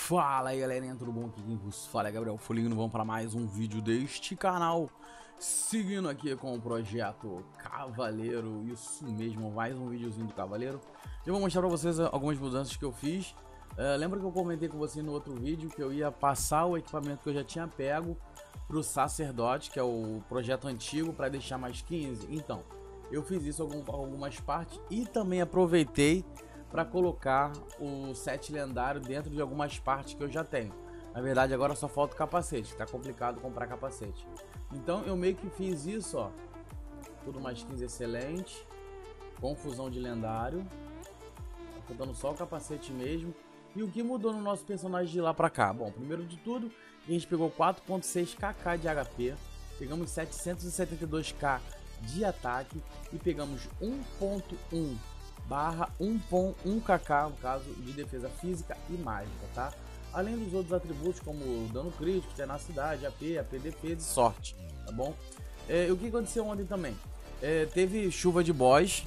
Fala aí galerinha, tudo bom? Aqui quem vos fala é Gabriel Folino. Vamos para mais um vídeo deste canal. Seguindo aqui com o projeto Cavaleiro. Isso mesmo, mais um videozinho do Cavaleiro. Eu vou mostrar para vocês algumas mudanças que eu fiz. Lembra que eu comentei com você no outro vídeo que eu ia passar o equipamento que eu já tinha pego para o Sacerdote, que é o projeto antigo, para deixar mais 15? Então, eu fiz isso em algumas partes e também aproveitei para colocar o set lendário dentro de algumas partes que eu já tenho. Na verdade agora só falta o capacete, tá complicado comprar capacete. Então eu meio que fiz isso, ó. Tudo mais 15 excelente. Confusão de lendário. Tá faltando só o capacete mesmo. E o que mudou no nosso personagem de lá pra cá? Bom, primeiro de tudo, a gente pegou 4.6 kk de HP. Pegamos 772k de ataque. E pegamos 1.1 barra 1.1 kk, no caso de defesa física e mágica, tá? Além dos outros atributos como dano crítico, tenacidade, AP defesa e sorte, tá bom? O que aconteceu ontem também? Teve chuva de boss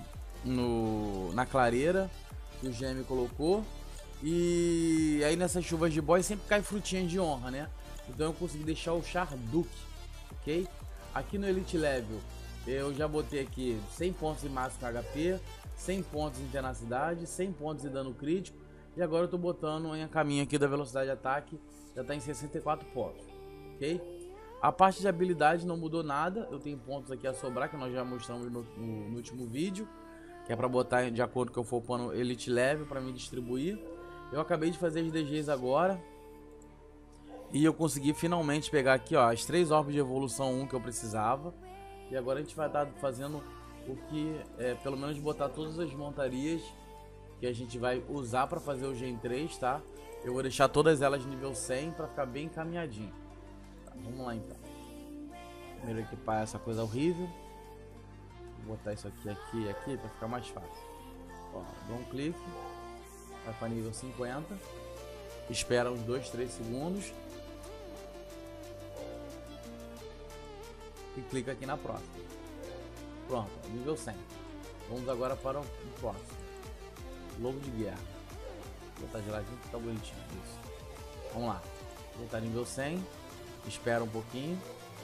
na clareira que o GM colocou, e aí nessas chuvas de boss sempre cai frutinha de honra, né? Então eu consegui deixar o Charduk, ok? Aqui no Elite Level eu já botei aqui 100 pontos de máximo HP, 100 pontos em tenacidade, 100 pontos de dano crítico. E agora eu tô botando em caminho aqui da velocidade de ataque, já tá em 64 pontos, ok? A parte de habilidade não mudou nada, eu tenho pontos aqui a sobrar, que nós já mostramos no último vídeo, que é para botar de acordo com o que eu for upando Elite Level para me distribuir. Eu acabei de fazer as DGs agora, e eu consegui finalmente pegar aqui, ó, as 3 orbes de evolução 1 que eu precisava. E agora a gente vai estar fazendo o que pelo menos botar todas as montarias que a gente vai usar para fazer o Gen 3, tá? Eu vou deixar todas elas nível 100 para ficar bem encaminhadinho. Tá, vamos lá então. Primeiro equipar essa coisa horrível. Vou botar isso aqui para ficar mais fácil. Ó, dou um clique, vai para nível 50. Espera uns 2-3 segundos. E clica aqui na próxima. Pronto, nível 100. Vamos agora para o próximo. Lobo de guerra. Vou botar geladinho que tá bonitinho. Isso. Vamos lá. Vou botar nível 100. Espera um pouquinho.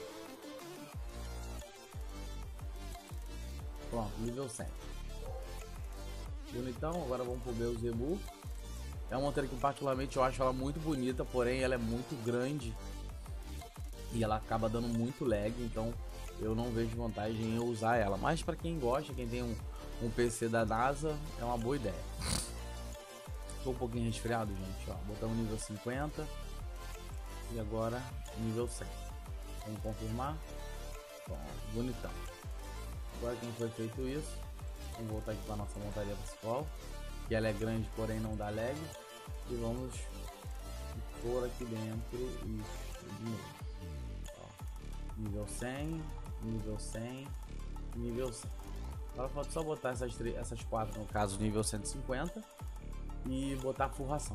Pronto, nível 100. Bonitão. Agora vamos pro Beelzebub. É uma montaria que particularmente eu acho ela muito bonita, porém ela é muito grande. E ela acaba dando muito lag, então eu não vejo vantagem em eu usar ela. Mas para quem gosta, quem tem um PC da NASA, é uma boa ideia. Tô um pouquinho resfriado, gente. Ó, botamos nível 50. E agora nível 100. Vamos confirmar. Bom, bonitão. Agora que foi feito isso, vamos voltar aqui para nossa montaria principal. Que ela é grande, porém não dá lag. E vamos pôr aqui dentro isso de novo. Nível 100, nível 100, nível 100. Agora falta só botar essas 4, no caso nível 150, e botar a forração.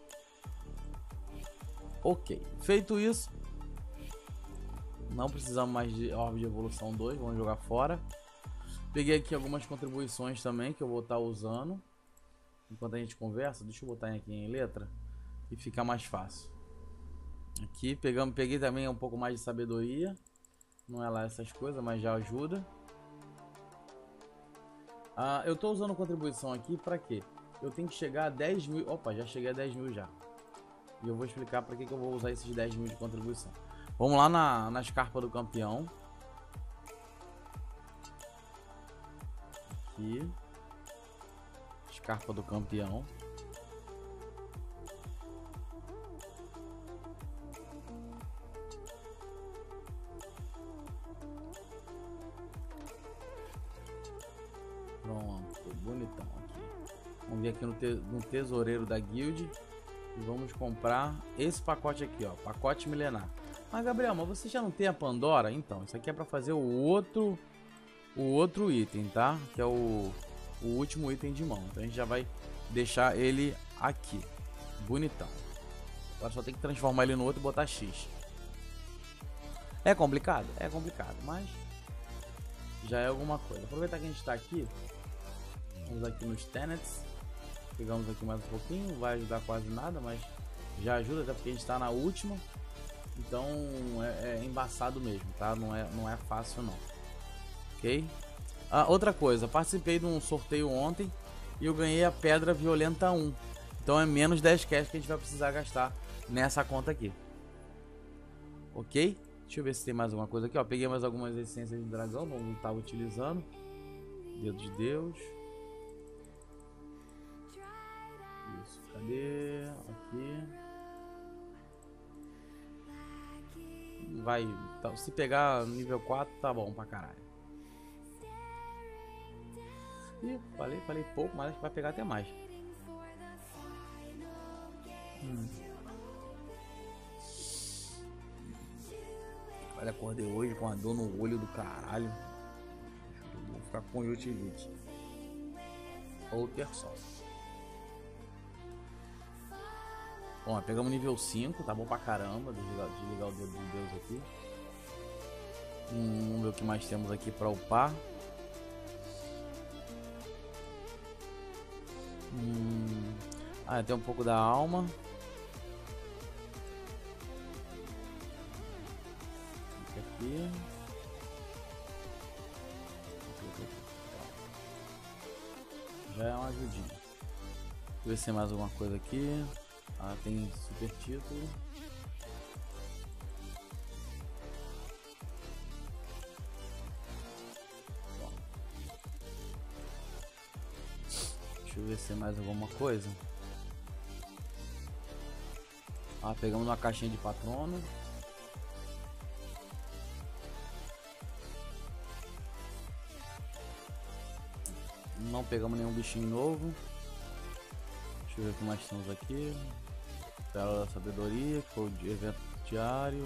Ok, feito isso, não precisamos mais de orbe de evolução 2, vamos jogar fora. Peguei aqui algumas contribuições também que eu vou estar usando enquanto a gente conversa. Deixa eu botar aqui em letra e fica mais fácil. Aqui peguei também um pouco mais de sabedoria. Não é lá essas coisas, mas já ajuda. Eu tô usando contribuição aqui para quê? Eu tenho que chegar a 10 mil. Opa, já cheguei a 10 mil já. E eu vou explicar para que eu vou usar esses 10 mil de contribuição. Vamos lá na escarpa do campeão. Aqui. Escarpa do campeão. Pronto, bonitão aqui. Vamos vir aqui no tesoureiro da guild e vamos comprar esse pacote aqui, ó, pacote milenar. Mas Gabriel, mas você já não tem a Pandora? Então, isso aqui é para fazer o outro item, tá? Que é o último item de mão. Então a gente já vai deixar ele aqui, bonitão. Agora só tem que transformar ele no outro e botar X. É complicado, mas já é alguma coisa. Aproveitar que a gente está aqui. Vamos aqui nos tenets. Pegamos aqui mais um pouquinho. Vai ajudar quase nada, mas Já ajuda, até porque a gente tá na última. Então é embaçado mesmo, tá? Não é fácil não. Ok? Outra coisa, participei de um sorteio ontem e eu ganhei a Pedra Violenta 1. Então é menos 10 cash que a gente vai precisar gastar nessa conta aqui. Ok? Deixa eu ver se tem mais alguma coisa aqui, ó. Peguei mais algumas essências de dragão, não estava utilizando. Dedo de Deus. Isso, cadê? Aqui. Vai, se pegar nível 4, tá bom pra caralho. Ih, falei pouco, mas acho que vai pegar até mais. Olha, acordei hoje com a dor no olho do caralho. Vou ficar com conjuntivite. Ou ter sorte. Bom, pegamos nível 5, tá bom pra caramba. Desligar o dedo de Deus aqui. Vamos ver o que mais temos aqui pra upar. Tem um pouco da alma. Aqui. Já é uma ajudinha. Deixa eu ver se tem mais alguma coisa aqui. Tem super título. Bom. Deixa eu ver se tem mais alguma coisa. Pegamos uma caixinha de patrono. Não pegamos nenhum bichinho novo. Deixa eu ver o que mais temos aqui. Pérola da Sabedoria, que foi o evento diário.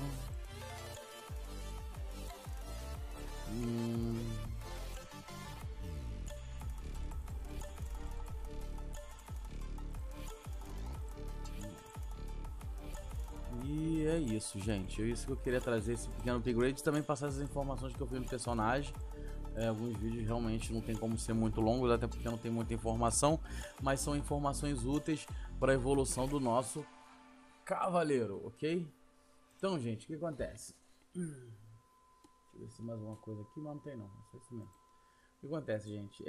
E é isso, gente. É isso que eu queria trazer, esse pequeno upgrade. E também passar as informações que eu vi no personagem. Alguns vídeos realmente não tem como ser muito longos, até porque não tem muita informação, mas são informações úteis para a evolução do nosso cavaleiro, ok? Então, gente, o que acontece? Deixa eu ver se tem mais alguma coisa aqui, mas não tem não, é só isso mesmo. O que acontece, gente?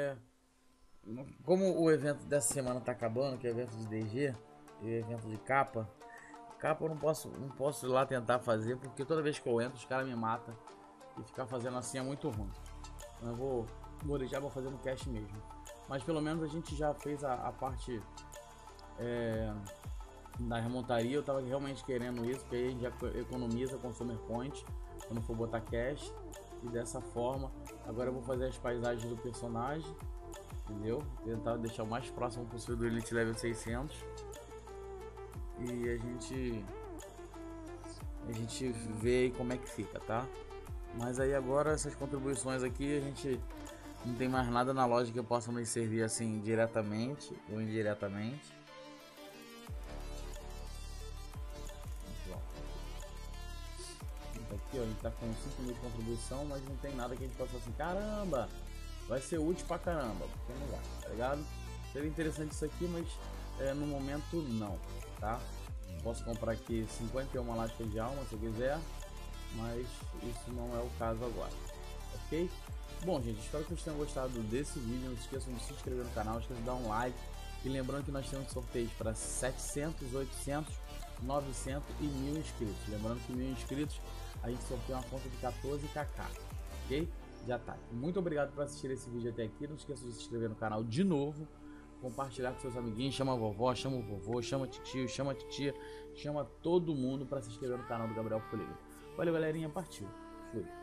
Como o evento dessa semana tá acabando, que é o evento de DG e o evento de capa eu não posso ir lá tentar fazer, porque toda vez que eu entro os caras me matam e ficar fazendo assim é muito ruim. Então eu vou deixar, vou fazer no cast mesmo. Mas pelo menos a gente já fez a parte da remontaria. Eu tava realmente querendo isso, porque aí a gente já economiza consumer point quando for botar cash. E dessa forma, agora eu vou fazer as paisagens do personagem, entendeu? Tentar deixar o mais próximo possível do Elite Level 600. E a gente vê aí como é que fica, tá? Mas aí agora essas contribuições aqui, a gente não tem mais nada na loja que possa nos servir assim diretamente ou indiretamente. Aqui, ó, a gente tá com 5 mil de contribuição, mas não tem nada que a gente possa assim, caramba, vai ser útil pra caramba, porque não vai, tá ligado? Seria interessante isso aqui, mas no momento não, tá? Posso comprar aqui 51 lascas de alma se eu quiser, mas isso não é o caso agora, ok? Bom, gente, espero que vocês tenham gostado desse vídeo. Não se esqueçam de se inscrever no canal, não esqueçam de dar um like. E lembrando que nós temos sorteios para 700, 800, 900 e 1000 inscritos. Lembrando que 1000 inscritos a gente sorteia uma conta de 14kk, ok? Já tá. Muito obrigado por assistir esse vídeo até aqui. Não se esqueçam de se inscrever no canal de novo. Compartilhar com seus amiguinhos, chama a vovó, chama o vovô, chama a titio, chama a titia, chama todo mundo para se inscrever no canal do Gabriel Folígano. Valeu, galerinha, partiu. Fui.